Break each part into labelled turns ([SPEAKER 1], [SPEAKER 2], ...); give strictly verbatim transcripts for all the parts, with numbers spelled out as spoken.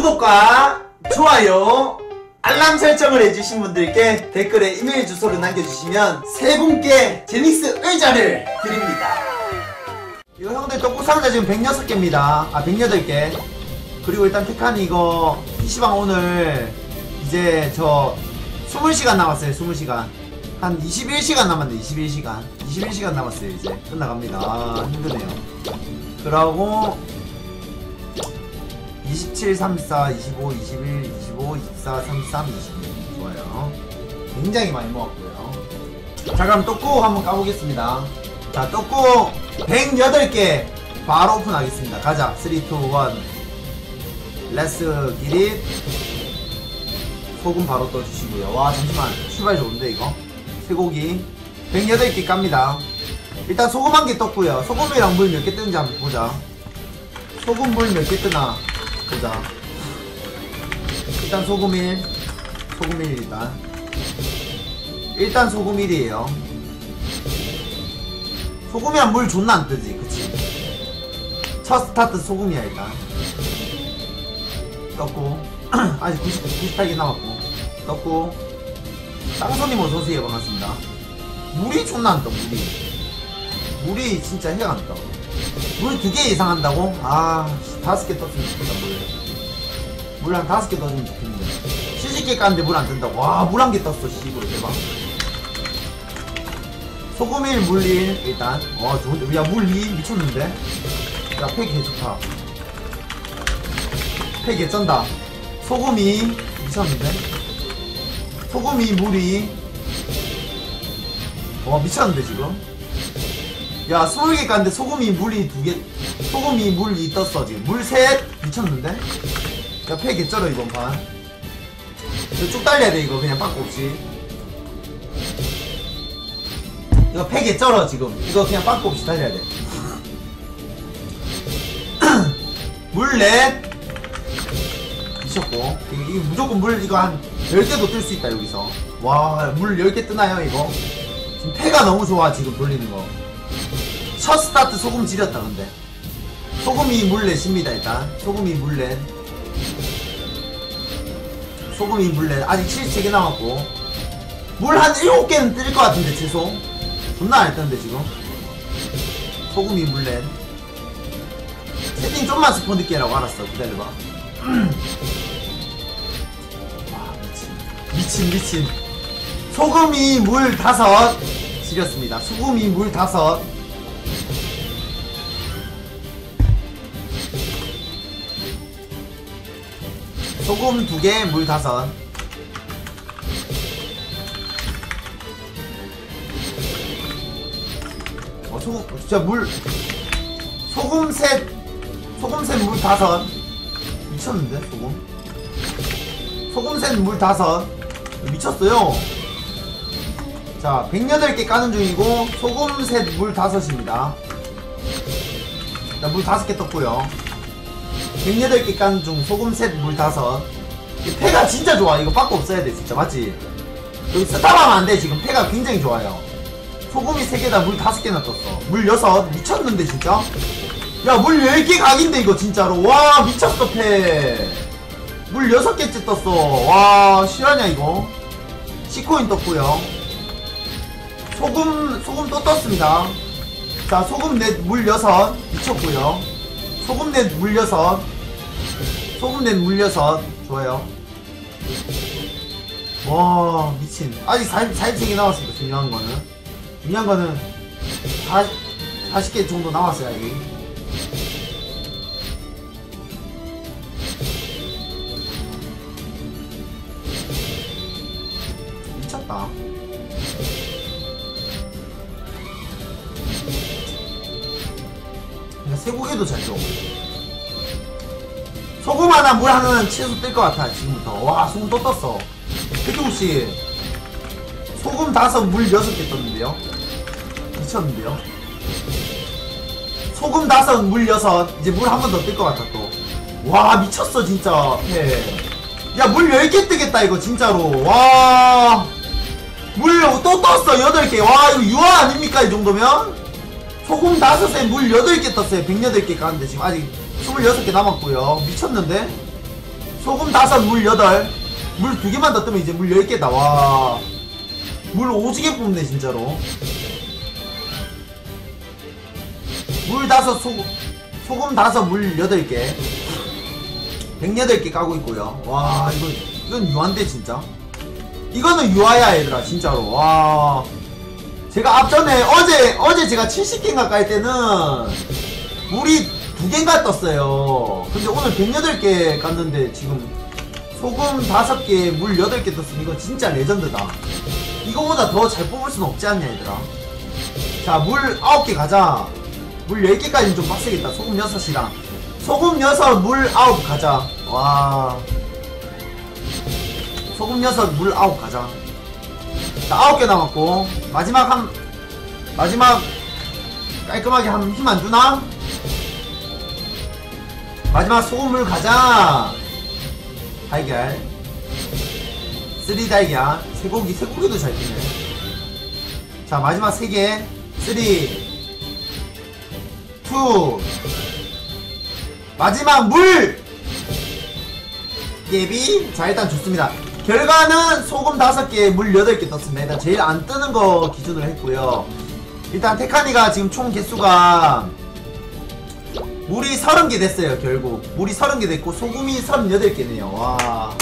[SPEAKER 1] 구독과 좋아요 알람 설정을 해주신 분들께 댓글에 이메일 주소를 남겨주시면 세 분께 제닉스 의자를 드립니다. 이거 형들 떡국 상자 지금 백육 개입니다 아 백여덟 개. 그리고 일단 테칸이 이거 피시방 오늘 이제 저 이십 시간 남았어요. 이십 시간 한 이십일 시간 남았네. 이십일 시간 이십일 시간 남았어요. 이제 끝나갑니다. 아 힘드네요. 그러고 이십칠, 삼십사, 이십오, 이십일, 이십오, 이십사, 삼십삼, 이십이 좋아요. 굉장히 많이 모았고요. 자 그럼 떡국 한번 까보겠습니다. 자 떡국 백여덟 개 바로 오픈하겠습니다. 가자. 삼, 이, 일 렛츠 기릿. 소금 바로 떠주시고요. 와 잠시만 출발 좋은데 이거 쇠고기 백여덟 개 깝니다. 일단 소금 한 개 떴고요. 소금이랑 물 몇 개 뜨는지 한번 보자. 소금 물 몇 개 뜨나 보자. 일단 소금 일 소금 일 일단 일단 소금 일이에요 소금이랑 물 존나 안 뜨지 그치. 첫 스타트 소금이야. 일단 떴고 아직 구십, 구십팔 개 남았고 떴고 땅손님 어서오세요. 반갑습니다. 물이 존나 안 떠. 물이 물이 진짜 해가 안 떠. 물 두 개 이상 한다고? 아 다섯 개 떴으면 좋겠다. 물 물 한 다섯 개 떠주면 좋겠는데 칠십 개 깠는데 물 안 뜬다고. 와 물 한 개 떴어. 씨발 대박. 소금 일 물 일 일단 와 좋은데. 야 물 이 미쳤는데. 야 팩 개 좋다. 팩 개 쩐다. 소금이 미쳤는데. 소금이 물이 와 미쳤는데 지금. 야 스물 개 깠는데 소금이 물이 두 개. 소금이 물이 떴어 지금. 물 셋 미쳤는데. 야 팩 개쩔어 이번 판. 이거 쭉 달려야 돼 이거 그냥 빠꾸 없이. 이거 팩 개쩔어 지금. 이거 그냥 빠꾸 없이 달려야 돼. 물 넷 미쳤고. 이거, 이거 무조건 물 이거 한 열 개도 뜰 수 있다 여기서. 와 물 열 개 뜨나요 이거. 지금 패가 너무 좋아 지금 돌리는 거. 첫 스타트 소금 지렸다. 근데 소금이 물 넷입니다. 일단 소금이 물 넷 소금이 물 넷 아직 칠십세 개 남았고 물 한 일곱 개는 뜰 것 같은데 최소. 존나 안 했던데 지금. 소금이 물 넷 세팅 좀만 스폰 늦게 하라고. 알았어 기다려봐. 와 미친 미친 미친. 소금이 물 다섯 지렸습니다. 소금이 물 다섯. 소금 두 개 물 다섯. 어 소금 진짜 물 소금 셋 소금 셋 물 다섯. 미쳤는데 소금 소금 셋 물 다섯 미쳤어요. 자 백여덟 개 까는 중이고 소금 셋 물 다섯입니다. 자 물 다섯 개 떴고요. 백여덟 개 까는 중 소금 셋 물 다섯. 패가 진짜 좋아. 이거 빠꾸 없어야 돼 진짜. 맞지? 여기 스탑하면 안돼. 지금 패가 굉장히 좋아요. 소금이 세 개다 물 다섯 개나 떴어. 물 여섯 미쳤는데 진짜. 야 물 열 개 각인데 이거 진짜로. 와 미쳤어 패. 물 여섯 개째 떴어. 와 실화냐 이거. 십 코인 떴고요. 소금 소금 또 떴습니다. 자 소금 넷 물 여섯 미쳤고요. 소금 넷 물 여섯 소금 넷 물 여섯 좋아요. 와 미친. 아직 사십세 개 남았습니다. 중요한 거는 중요한 거는 사십 개 정도 남았어야지. 미쳤다. 쇠고기도 잘 줘. 소금 하나 물 하나는 최소 뜰 것 같아 지금부터. 와 소금 또 떴어. 태규씨 소금 다섯 물 여섯 개 떴는데요. 미쳤는데요. 소금 다섯 물 여섯. 이제 물 한 번 더 뜰 것 같아 또. 와 미쳤어 진짜. 야 물 열 개 뜨겠다 이거 진짜로. 와 물 또 떴어 여덟 개. 와 이거 유아 아닙니까 이 정도면? 소금 다섯에 물 여덟 개 떴어요. 백여덟 개 까는데 지금 아직 스물여섯 개 남았고요. 미쳤는데? 소금 다섯, 물 여덟. 물 두 개만 더 뜨면 이제 물 열 개다. 와. 물 오지게 뽑네, 진짜로. 물 다섯, 소금, 소금 다섯, 물 여덟 개. 백여덟 개 까고 있고요. 와, 이건, 이건 유한데, 진짜. 이거는 유아야, 얘들아, 진짜로. 와. 제가 앞전에, 어제, 어제 제가 칠십 개인가 깔 때는, 물이 두 개인가 떴어요. 근데 오늘 백여덟 개 깠는데, 지금, 소금 다섯 개, 물 여덟 개 떴으면 이건 진짜 레전드다. 이거보다 더 잘 뽑을 수는 없지 않냐, 얘들아. 자, 물 아홉 개 가자. 물 열 개까지는 좀 빡세겠다. 소금 여섯이랑. 소금 여섯, 물 아홉 가자. 와. 소금 여섯, 물 아홉 가자. 자, 아홉 개 남았고. 마지막 한, 마지막 깔끔하게 한 힘 안 주나? 마지막 소금물 가자. 달걀. 쓰리 달걀. 쇠고기, 쇠고기도 잘 뜨네. 자, 마지막 세 개. 쓰리, 투, 마지막 물! 깨비. 자, 일단 좋습니다. 결과는 소금 다섯 개, 물 여덟 개 떴습니다. 일단 제일 안 뜨는 거 기준으로 했고요. 일단 테카니가 지금 총 개수가 물이 서른 개 됐어요. 결국 물이 서른 개 됐고 소금이 서른여덟 개네요. 와,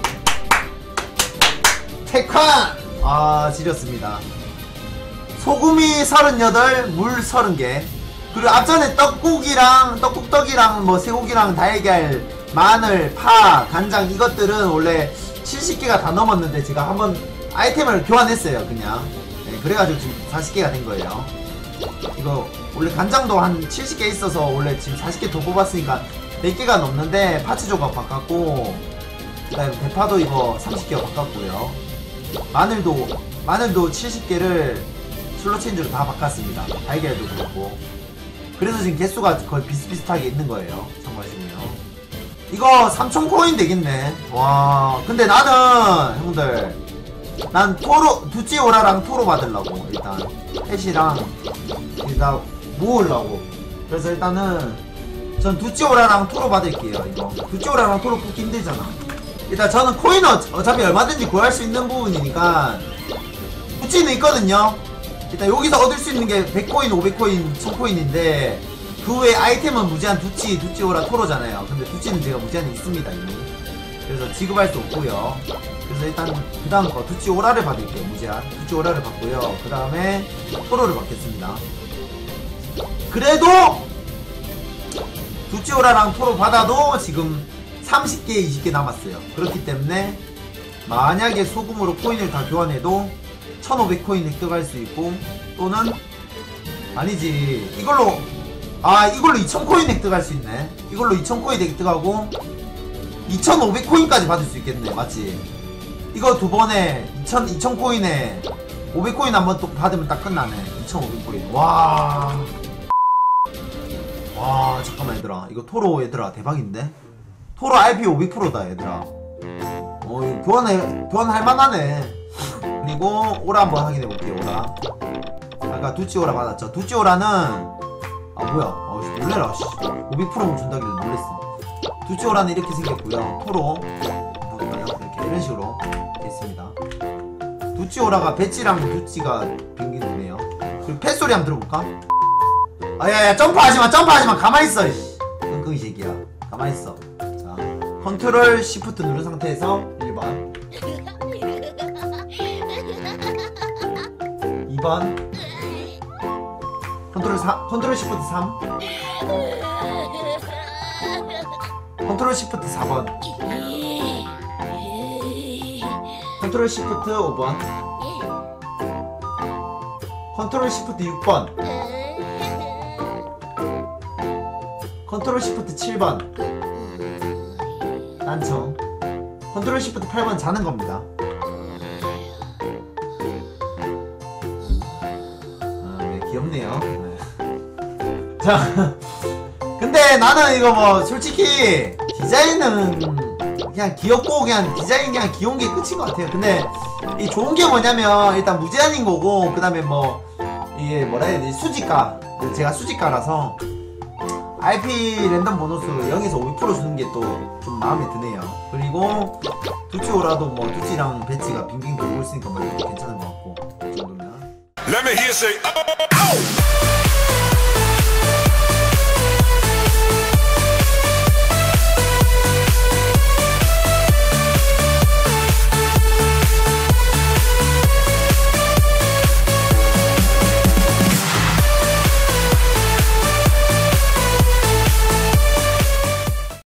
[SPEAKER 1] 테칸! 아, 지렸습니다. 소금이 서른여덟, 물 서른 개. 그리고 앞전에 떡국이랑 떡국떡이랑 뭐 쇠고기랑 달걀, 마늘, 파, 간장 이것들은 원래 칠십 개가 다 넘었는데 제가 한번 아이템을 교환했어요. 그냥. 네, 그래가지고 지금 사십 개가 된 거예요. 이거 원래 간장도 한 칠십 개 있어서 원래 지금 사십 개 더 뽑았으니까 백 개가 넘는데 파츠 조각 바꿨고, 그 다음에 대파도 이거 삼십 개가 바꿨고요. 마늘도 마늘도 칠십 개를 슬롯 체인지로 다 바꿨습니다. 달걀도 그렇고. 그래서 지금 개수가 거의 비슷비슷하게 있는 거예요. 참고하시면요. 이거 삼천 코인 되겠네. 와, 근데 나는 형들, 난 토로 두찌오라랑 토로 받으려고. 일단 펫이랑 일단 모으려고. 그래서 일단은 전 두찌오라랑 토로 받을게요. 이거 두찌오라랑 토로 뽑기 힘들잖아. 일단 저는 코인 어, 어차피 얼마든지 구할 수 있는 부분이니까 두찌는 있거든요. 일단 여기서 얻을 수 있는 게 백 코인, 오백 코인, 천 코인인데 그 외에 아이템은 무제한 두찌, 두찌오라, 토로잖아요. 근데 두찌는 제가 무제한이 있습니다 이미. 그래서 지급할 수 없고요. 그래서 일단 그 다음 거 두찌오라를 받을게요. 무제한 두찌오라를 받고요. 그 다음에 토로를 받겠습니다. 그래도 두찌오라랑 토로 받아도 지금 삼십 개, 이십 개 남았어요. 그렇기 때문에 만약에 소금으로 코인을 다 교환해도 천오백 코인 획득할 수 있고, 또는 아니지 이걸로 아 이걸로 이천 코인 획득할 수 있네. 이걸로 이천 코인 획득하고 이천오백 코인까지 받을 수 있겠네. 맞지? 이거 두 번에 이천, 이천 코인에 오백 코인 한번 또 받으면 딱 끝나네. 이천오백 코인. 와. 와, 잠깐만 얘들아. 이거 토로 얘들아 대박인데? 토로 알피 오백 퍼센트다 얘들아. 어, 이거 교환해, 교환할 만하네. 그리고 오라 한번 확인해 볼게요. 오라. 아까 두찌오라 받았죠. 두찌오라는 아 뭐야? 어, 놀래라. 씨. 오백 퍼센트 준다길래 놀랬어. 두찌오라는 이렇게 생겼고요. 토로 볼까요? 이렇게 이런 식으로 됐습니다. 두찌오라가 배지랑 두찌가 빙긴 거네요. 그리고 펫소리 한번 들어볼까? 아야야, 점프하지마, 점프하지마. 가만있어. 끙끙이 새끼야. 가만있어. 자, 컨트롤 시프트 누른 상태에서 일 번, 이 번, 컨트롤 사, 컨트롤 시프트 삼, 컨트롤 시프트 사 번, 컨트롤 시프트 오 번, 컨트롤 시프트 육 번, 컨트롤 시프트 칠 번 난청, 컨트롤 시프트 팔 번 자는 겁니다. 아, 네, 귀엽네요. 네. 자, 근데 나는 이거 뭐 솔직히 디자인은 그냥 귀엽고 그냥 디자인 그냥 귀여운 게 끝인 것 같아요. 근데 이 좋은 게 뭐냐면 일단 무제한인 거고, 그 다음에 뭐 이게 뭐라 해야 되지, 수지가, 제가 수지가라서 아이피 랜덤 보너스 영에서 오백 퍼센트 주는 게 또 좀 마음에 드네요. 그리고 두치오라도 뭐 두치랑 배치가 빙빙 돌고 있으니까 뭐 괜찮은 것 같고 이 정도면.
[SPEAKER 2] Let me hear say, oh, oh.